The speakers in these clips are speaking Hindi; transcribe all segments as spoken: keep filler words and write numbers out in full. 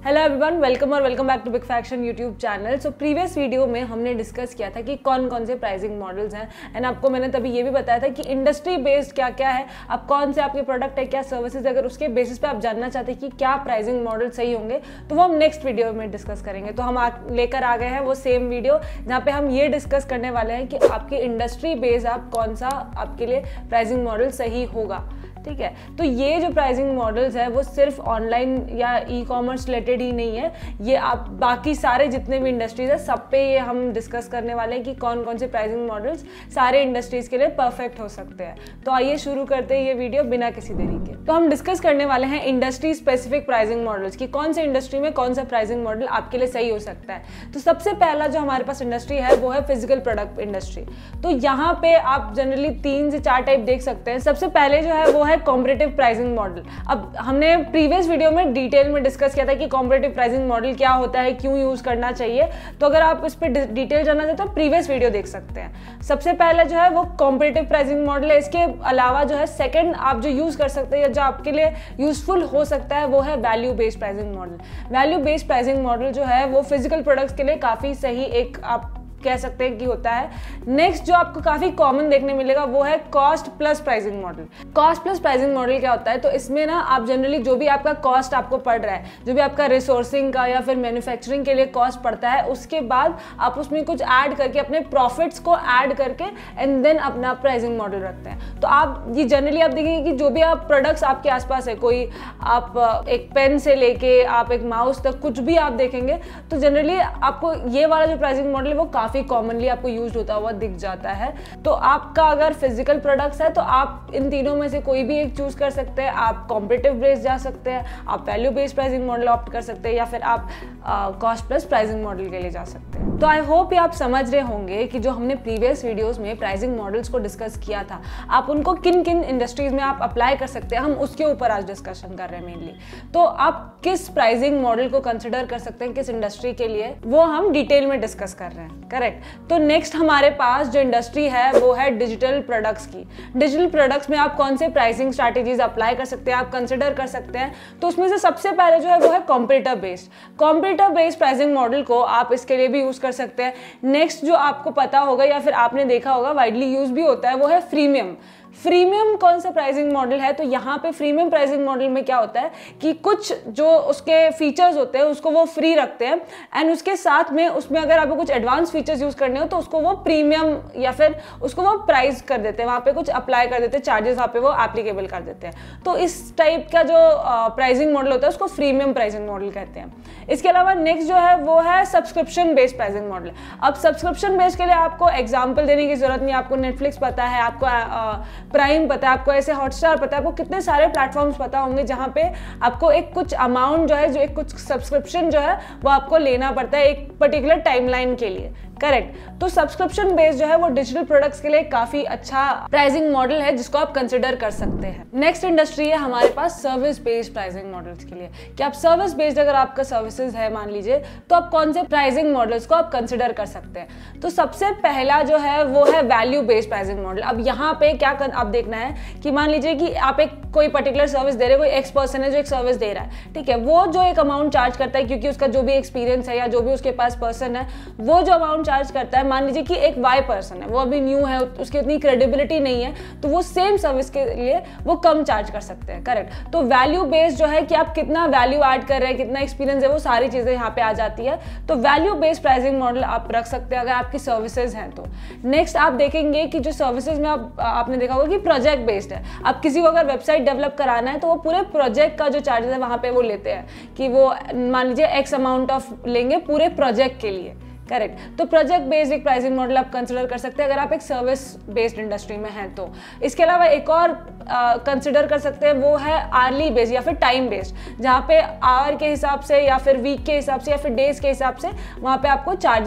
हेलो एवरीवन, वेलकम और welcome back to big faction YouTube channel. So previous video में हमने डिस्कस किया था कि कौन कौन से प्राइसिंग मॉडल्स हैं एंड आपको मैंने तभी ये भी बताया था कि इंडस्ट्री बेस्ड क्या क्या है, आप कौन से आपके प्रोडक्ट है, क्या सर्विसेज, अगर उसके बेसिस पे आप जानना चाहते हैं कि क्या प्राइसिंग मॉडल सही होंगे तो वो हम नेक्स्ट वीडियो में डिस्कस करेंगे। तो हम लेकर आ गए हैं वो सेम वीडियो जहाँ पे हम ये डिस्कस करने वाले हैं कि आपकी इंडस्ट्री बेस्ड आप कौन सा आपके लिए प्राइसिंग मॉडल सही होगा। ठीक है, तो ये जो प्राइसिंग मॉडल्स है वो सिर्फ ऑनलाइन या ई कॉमर्स रिलेटेड ही नहीं है, ये आप बाकी सारे जितने भी इंडस्ट्रीज है सब पे ये हम डिस्कस करने वाले हैं कि कौन कौन से प्राइसिंग मॉडल्स सारे इंडस्ट्रीज के लिए परफेक्ट हो सकते हैं। तो आइए शुरू करते हैं ये वीडियो बिना किसी देरी के। तो हम डिस्कस करने वाले हैं इंडस्ट्री स्पेसिफिक प्राइसिंग मॉडल्स कि कौन से इंडस्ट्री में कौन सा प्राइसिंग मॉडल आपके लिए सही हो सकता है। तो सबसे पहला जो हमारे पास इंडस्ट्री है वो है फिजिकल प्रोडक्ट इंडस्ट्री। तो यहाँ पे आप जनरली तीन से चार टाइप देख सकते हैं। सबसे पहले जो है वो है कॉम्पिटिटिव प्राइसिंग मॉडल। अब हमने प्रीवियस वीडियो में डिटेल में डिस्कस किया था कि कॉम्पिटिटिव प्राइसिंग मॉडल क्या होता है, क्यों यूज करना चाहिए। तो अगर आप इस पर डिटेल जानना चाहते हो प्रीवियस वीडियो देख सकते हैं। सबसे पहले जो है वो कॉम्पिटिटिव प्राइसिंग मॉडल है। इसके अलावा जो है सेकंड आप जो यूज कर सकते हैं या जो आपके लिए यूजफुल हो सकता है वो है value based pricing model. Value based pricing model जो है वो फिजिकल प्रोडक्ट्स के लिए काफी सही एक आप कह सकते हैं कि होता है। नेक्स्ट जो आपको काफी कॉमन देखने मिलेगा वो है cost plus pricing model. Cost plus pricing model क्या होता है, तो इसमें ना आप जनरली जो भी आपका कॉस्ट आपको पड़ रहा है, जो भी आपका रिसोर्सिंग का या फिर मैन्युफैक्चरिंग के लिए कॉस्ट पड़ता है, उसके बाद आप उसमें कुछ ऐड करके अपने प्रॉफिट्स को ऐड करके एंड देन अपना प्राइसिंग मॉडल रखते हैं। तो आप ये जनरली आप देखेंगे कि जो भी आप प्रोडक्ट्स आपके आसपास है, कोई आप एक पेन से लेके आप एक माउस तक कुछ भी आप देखेंगे तो जनरली आपको ये वाला जो प्राइसिंग मॉडल है वो काफी कॉमनली आपको यूज होता हुआ दिख जाता है। तो आपका अगर फिजिकल प्रोडक्ट्स है तो आप इन तीनों में से कोई भी एक चूज कर सकते हैं। आप कॉम्पिटिटिव बेस्ड जा सकते हैं, आप value based pricing model opt कर सकते हैं या फिर आप कॉस्ट प्लस प्राइसिंग मॉडल के लिए जा सकते हैं। तो आई होप ये आप समझ रहे होंगे कि जो हमने प्रीवियस वीडियोस में प्राइसिंग मॉडल्स को डिस्कस किया था, आप उनको किन किन इंडस्ट्रीज में आप अप्लाई कर सकते हैं, हम उसके ऊपर आज डिस्कशन कर रहे हैं मेनली। तो आप किस प्राइसिंग मॉडल को कंसिडर कर सकते हैं किस इंडस्ट्री के लिए, वो हम डिटेल में डिस्कस कर रहे हैं। करेक्ट। तो नेक्स्ट हमारे पास जो इंडस्ट्री है वो है डिजिटल प्रोडक्ट्स की। डिजिटल प्रोडक्ट्स में आप कौन से प्राइसिंग स्ट्रैटेजीज अप्लाई कर सकते हैं, आप कंसिडर कर सकते हैं। तो उसमें से सबसे पहले जो है वो है competitive based. Competitive based pricing model को आप इसके लिए भी यूज कर सकते हैं। नेक्स्ट जो आपको पता होगा या फिर आपने देखा होगा वाइडली यूज भी होता है वो है फ्रीमियम। फ्रीमियम कौन सा प्राइसिंग मॉडल है, तो यहाँ पे फ्रीमियम प्राइसिंग मॉडल में क्या होता है कि कुछ जो उसके फीचर्स होते हैं उसको वो फ्री रखते हैं एंड उसके साथ में उसमें अगर आपको कुछ एडवांस फीचर्स यूज करने हो तो उसको वो प्रीमियम या फिर उसको वो प्राइस कर देते हैं, वहाँ पे कुछ अप्लाई कर देते हैं, चार्जेस वहाँ पे वो एप्लीकेबल कर देते हैं। तो इस टाइप का जो प्राइसिंग मॉडल होता है उसको फ्रीमियम प्राइसिंग मॉडल कहते हैं। इसके अलावा नेक्स्ट जो है वो है सब्सक्रिप्शन बेस्ड प्राइसिंग मॉडल। अब सब्सक्रिप्शन बेस्ड के लिए आपको एग्जाम्पल देने की जरूरत नहीं, आपको नेटफ्लिक्स पता है, आपको प्राइम पता है, आपको ऐसे हॉटस्टार पता है, आपको कितने सारे प्लेटफॉर्म्स पता होंगे जहां पे आपको एक कुछ अमाउंट जो है, जो एक कुछ सब्सक्रिप्शन जो है वो आपको लेना पड़ता है एक पर्टिकुलर टाइमलाइन के लिए। करेक्ट। तो सब्सक्रिप्शन बेस्ड जो है वो डिजिटल प्रोडक्ट्स के लिए काफी अच्छा प्राइसिंग मॉडल है जिसको आप कंसिडर कर सकते हैं। नेक्स्ट इंडस्ट्री है हमारे पास सर्विस बेस्ड प्राइसिंग मॉडल्स के लिए कि आप सर्विस बेस्ड अगर आपका सर्विसेज है मान लीजिए तो आप कौन से प्राइसिंग मॉडल्स को आप कंसिडर कर सकते हैं। तो सबसे पहला जो है वो है वैल्यू बेस्ड प्राइसिंग मॉडल। अब यहाँ पे क्या कर, आप देखना है कि मान लीजिए कि आप एक कोई पर्टिकुलर सर्विस दे रहे हो, कोई एक्स पर्सन है जो एक सर्विस दे रहा है, ठीक है, वो जो एक अमाउंट चार्ज करता है क्योंकि उसका जो भी एक्सपीरियंस है या जो भी उसके पास पर्सन है वो जो अमाउंट चार्ज करता है, मान लीजिए कि एक वाई पर्सन है, वो अभी न्यू है, उसकी उतनी क्रेडिबिलिटी नहीं है, तो वो सेम सर्विस के लिए वो कम चार्ज कर सकते हैं। करेक्ट। तो वैल्यू बेस्ड जो है कि आप कितना वैल्यू ऐड कर रहे हैं, कितना एक्सपीरियंस है, वो सारी चीजें यहाँ पे आ जाती है। तो वैल्यू बेस्ड प्राइसिंग मॉडल आप रख सकते हैं अगर आपकी सर्विसेज हैं तो। नेक्स्ट आप देखेंगे कि जो सर्विसेज में आप आपने देखा होगा कि प्रोजेक्ट बेस्ड है। आप किसी को अगर वेबसाइट डेवलप कराना है तो वो पूरे प्रोजेक्ट का जो चार्जेस है वहां पे वो लेते हैं कि वो मान लीजिए एक्स अमाउंट ऑफ लेंगे पूरे प्रोजेक्ट के लिए। करेक्ट। तो प्रोजेक्ट बेस्ड एक प्राइसिंग मॉडल आप कंसिडर कर सकते हैं अगर आप एक सर्विस बेस्ड इंडस्ट्री में हैं तो। इसके अलावा एक और कंसिडर कर सकते हैं वो है आर्ली बेस्ड या फिर टाइम बेस्ड, जहाँ पे आवर के हिसाब से या फिर वीक के हिसाब से या फिर डेज के हिसाब से वहाँ पे आपको चार्जेस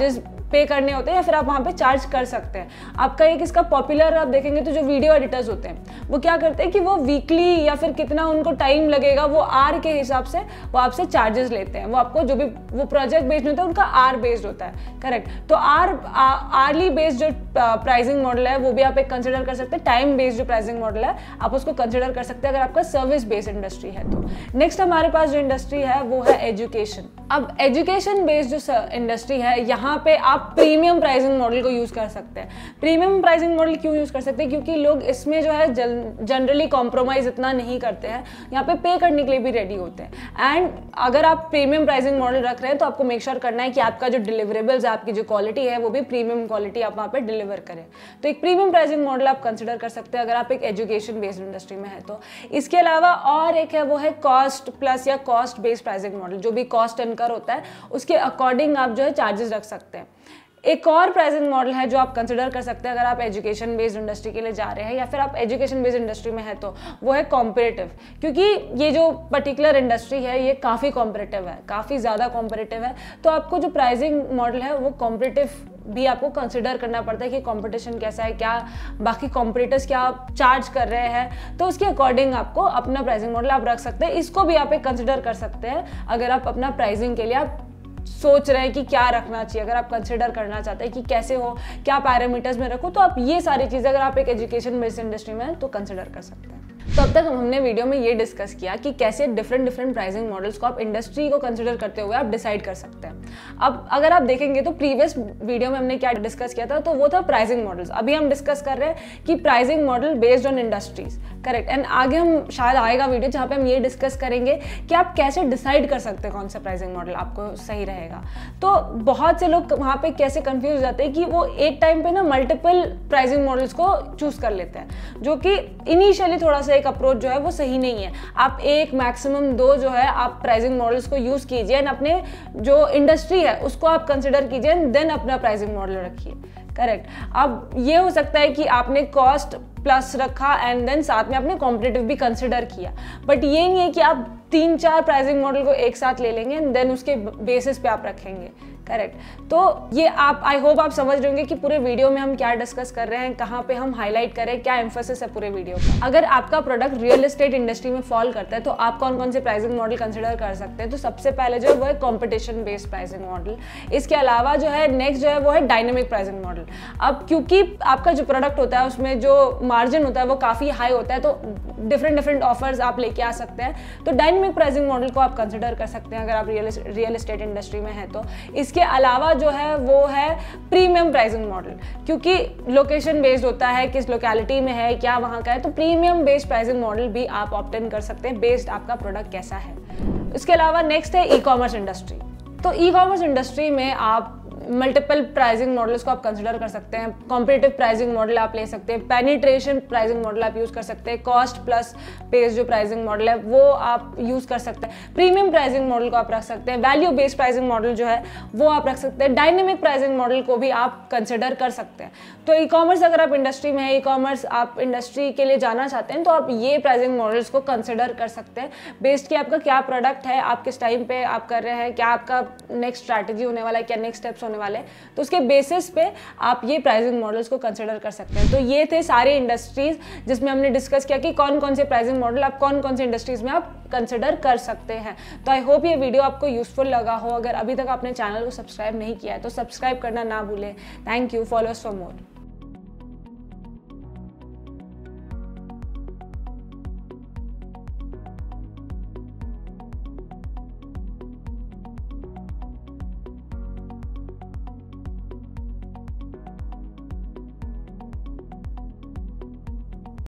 पे करने होते हैं या फिर आप वहाँ पे चार्ज कर सकते हैं। आपका एक इसका पॉपुलर आप देखेंगे तो जो वीडियो एडिटर्स होते हैं वो क्या करते हैं कि वो वीकली या फिर कितना उनको टाइम लगेगा वो आर के हिसाब से वो आपसे चार्जेस लेते हैं। वो आपको जो भी वो प्रोजेक्ट बेस्ड होता है उनका आर बेस्ड होता है, करेक्ट। तो आर आरली बेस्ड जो प्राइसिंग मॉडल है वो भी आप एक कंसिडर कर सकते हैं। टाइम बेस्ड जो प्राइसिंग मॉडल है आप उसको कंसिडर कर सकते हैं अगर आपका सर्विस बेस्ड इंडस्ट्री है तो। नेक्स्ट हमारे पास जो इंडस्ट्री है वो है एजुकेशन। अब एजुकेशन बेस्ड जो इंडस्ट्री है यहाँ पे आप प्रीमियम प्राइसिंग मॉडल को यूज कर सकते हैं। प्रीमियम प्राइसिंग मॉडल क्यों यूज कर सकते हैं? क्योंकि लोग इसमें जो है जनरली कॉम्प्रोमाइज इतना नहीं करते हैं, यहाँ पे पे करने के लिए भी रेडी होते हैं। एंड अगर आप प्रीमियम प्राइसिंग मॉडल रख रहे हैं तो आपको मेक श्योर करना है कि आपका जो डिलीवरेबल्स है, आपकी जो क्वालिटी है वो भी प्रीमियम क्वालिटी आप वहाँ पे डिलीवर करें। तो एक प्रीमियम प्राइसिंग मॉडल आप कंसिडर कर सकते हैं अगर आप एक एजुकेशन बेस्ड इंडस्ट्री में है तो। इसके अलावा और एक है वो है कॉस्ट प्लस या कॉस्ट बेस्ड प्राइसिंग मॉडल। जो भी कॉस्ट इनकर होता है उसके अकॉर्डिंग आप जो है चार्जेस रख सकते हैं। एक और प्राइसिंग मॉडल है जो आप कंसिडर कर सकते हैं अगर आप एजुकेशन बेस्ड इंडस्ट्री के लिए जा रहे हैं या फिर आप एजुकेशन बेस्ड इंडस्ट्री में है तो, वो है कॉम्पिटिटिव। क्योंकि ये जो पर्टिकुलर इंडस्ट्री है ये काफ़ी कॉम्पिटिटिव है, काफ़ी ज़्यादा कॉम्पिटिटिव है। तो आपको जो प्राइसिंग मॉडल है वो कॉम्पिटिटिव भी आपको कंसिडर करना पड़ता है कि कंपटीशन कैसा है, क्या बाकी कॉम्पिटिटर्स क्या चार्ज कर रहे हैं, तो उसके अकॉर्डिंग आपको अपना प्राइसिंग मॉडल आप रख सकते हैं। इसको भी आप एक कंसिडर कर सकते हैं अगर आप अपना प्राइसिंग के लिए आप सोच रहे हैं कि क्या रखना चाहिए। अगर आप कंसिडर करना चाहते हैं कि कैसे हो, क्या पैरामीटर्स में रखो, तो आप ये सारी चीज़ें अगर आप एक एजुकेशन बेस्ड इंडस्ट्री में हैं तो कंसिडर कर सकते हैं। तो अब तक हमने वीडियो में ये डिस्कस किया कि कैसे डिफरेंट डिफरेंट प्राइसिंग मॉडल्स को आप इंडस्ट्री को कंसिडर करते हुए आप डिसाइड कर सकते हैं। अब अगर आप देखेंगे तो प्रीवियस वीडियो में हमने क्या डिस्कस किया था, तो वो था प्राइसिंग मॉडल्स। अभी हम डिस्कस कर रहे हैं कि pricing model based on industries, correct. And आगे हम शायद आएगा वीडियो जहाँ पे हम ये डिस्कस करेंगे कि आप कैसे डिसाइड कर सकते हैं कौन सा प्राइसिंग मॉडल आपको सही रहेगा। तो बहुत से लोग वहाँ पे कैसे कंफ्यूज हो जाते हैं कि वो एक टाइम पे ना मल्टीपल प्राइसिंग मॉडल्स को चूज कर लेते हैं, जो कि इनिशियली थोड़ा सा एक अप्रोच जो है वो सही नहीं है। आप एक मैक्सिमम दो जो है आप प्राइसिंग मॉडल्स को यूज कीजिए एंड अपने जो इंडस्ट्री है उसको आप कंसिडर कीजिए एंड देन अपना प्राइसिंग मॉडल रखिए, करेक्ट। अब ये हो सकता है कि आपने कॉस्ट प्लस रखा एंड देन साथ में आपने कॉम्पिटिटिव भी कंसिडर किया, बट ये नहीं है कि आप तीन चार प्राइसिंग मॉडल को एक साथ ले लेंगे एंड देन उसके बेसिस पे आप रखेंगे, करेक्ट। तो ये आप आई होप आप समझ रहे होंगे कि पूरे वीडियो में हम क्या डिस्कस कर रहे हैं, कहाँ पे हम हाईलाइट करें, क्या एम्फोसिस है पूरे वीडियो का। अगर आपका प्रोडक्ट रियल एस्टेट इंडस्ट्री में फॉल करता है तो आप कौन कौन से प्राइसिंग मॉडल कंसिडर कर सकते हैं। तो सबसे पहले जो है वो है कॉम्पिटिशन बेस्ड प्राइसिंग मॉडल। इसके अलावा जो है नेक्स्ट जो है वो है डायनेमिक प्राइसिंग मॉडल। अब क्योंकि आपका जो प्रोडक्ट होता है उसमें जो मार्जिन होता है वो काफ़ी हाई होता है, तो डिफरेंट डिफरेंट ऑफर्स आप लेके आ सकते हैं। तो डायनेमिक प्राइसिंग मॉडल को आप कंसिडर कर सकते हैं अगर आप रियल रियल एस्टेट इंडस्ट्री में है तो। इसके अलावा जो है वो है प्रीमियम प्राइसिंग मॉडल, क्योंकि लोकेशन बेस्ड होता है, किस लोकेलिटी में है, क्या वहाँ का है, तो प्रीमियम बेस्ड प्राइसिंग मॉडल भी आप ऑप्ट इन कर सकते हैं बेस्ड आपका प्रोडक्ट कैसा है। इसके अलावा नेक्स्ट है ई कॉमर्स इंडस्ट्री। तो ई कॉमर्स इंडस्ट्री में आप मल्टीपल प्राइसिंग मॉडल्स को आप कंसिडर कर सकते हैं। कॉम्पिटिटिव प्राइसिंग मॉडल आप ले सकते हैं, पेनिट्रेशन प्राइसिंग मॉडल आप यूज कर सकते हैं, कॉस्ट प्लस बेस्ड जो प्राइसिंग मॉडल है वो आप यूज कर सकते हैं, प्रीमियम प्राइसिंग मॉडल को आप रख सकते हैं, वैल्यू बेस्ड प्राइसिंग मॉडल जो है वो आप रख सकते हैं, डायनेमिक प्राइसिंग मॉडल को भी आप कंसिडर कर सकते हैं। तो ई कॉमर्स अगर आप इंडस्ट्री में है, ई कॉमर्स आप इंडस्ट्री के लिए जाना चाहते हैं तो आप ये प्राइसिंग मॉडल्स को कंसिडर कर सकते हैं बेस्ड कि आपका क्या प्रोडक्ट है, आप किस टाइम पे आप कर रहे हैं, क्या आपका नेक्स्ट स्ट्रैटेजी होने वाला है, क्या नेक्स्ट स्टेप्स होने वाले, तो उसके बेसिस पे आप ये प्राइसिंग मॉडल्स को कंसिडर कर सकते हैं। तो ये थे सारे इंडस्ट्रीज जिसमें हमने डिस्कस किया कि कौन कौन से प्राइसिंग मॉडल आप कौन कौन से इंडस्ट्रीज में आप कंसिडर कर सकते हैं। तो आई होप ये वीडियो आपको यूजफुल लगा हो। अगर अभी तक आपने चैनल को सब्सक्राइब नहीं किया है तो सब्सक्राइब करना ना भूलें। Thank you, follow us for more.